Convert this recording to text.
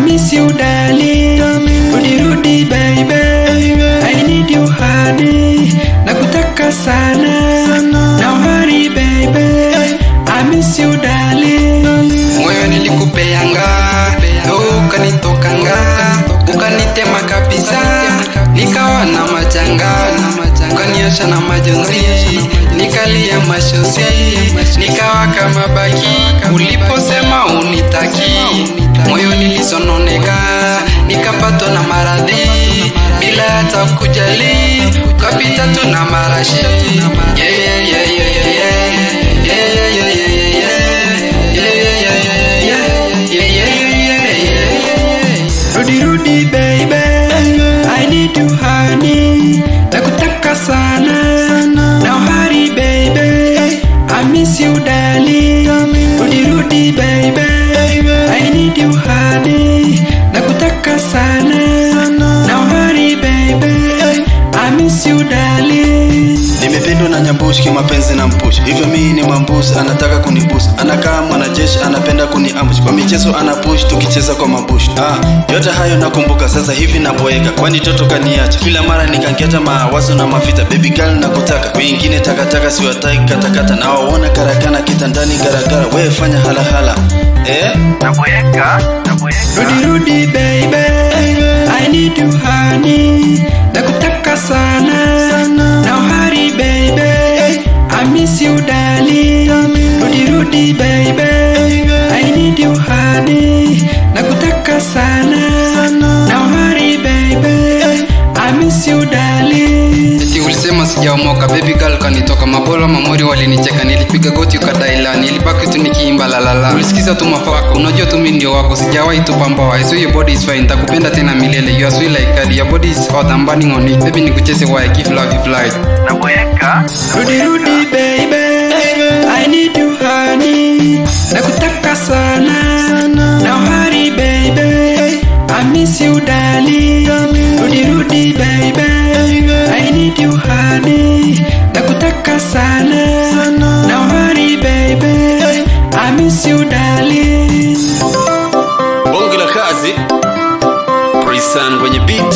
miss you darling. Rudi baby, I need you honey. Nakutaka sana. Now hurry baby, I miss you darling. Moyo nilikupeanga, ukanitokanga, ukanitema kabisa, nikawa na majanga, ukaniacha na majonzi, nikalia mashozi, nikawa kama baki, uliposema unitaki, moyo nilisononeka, nikapatwa na maradhi, bila hata kujali, ukapita tu na marashi. Rudi baby, I need you honey. Nakutaka sana. Now hurry baby, I miss you darling. Rudi baby, I need you honey. Nakutaka sana. Now hurry baby, I miss you darling. Nimependwa na Nyambushi kimapenzi na mpush. Hivyo mimi ni Mwambushi, anataka kunipush. Anakaa mwanajeshi, anapenda kuniambush. Kwa michezo anapush, tukicheza kwa mabush. Yote hayo nakumbuka sasa hivi napoeka. Kwani toto kaniacha, kila mara nikangiata mawazo na mafita. Baby girl nakutaka, wengine takataka siwataki katakata. Na waona karakana kitandani garagara. Wewe fanya hala napoeka. Rudi baby, I need you honey. Nakutaka sana. Now hurry baby, I miss you darling. Rudi baby, I need you honey. Nakutaka sana. Now hurry baby, I miss you darling. Eti ulisema sijaomoka, baby girl kanitoka mabola mamori walinicheka, nilipiga goti ukadaila, nilibaki tu nikiimba la. Ulisikiza tu mafako, unajua tu mimi ndio wako, sijawahi tu pamba. I saw your body is fine, takupenda tena milele. You are sweet like candy, your body is hot, I'm burning on it. Baby nikucheze why I give love you flight. Napoeka. Rudi baby, I need you honey. Nakutaka sana. Now hurry baby, I miss you darling. Rudi baby, I need you honey. Nakutaka sana. Now hurry baby, I miss you darling. Bonge la kazi Prisan kwenye beat.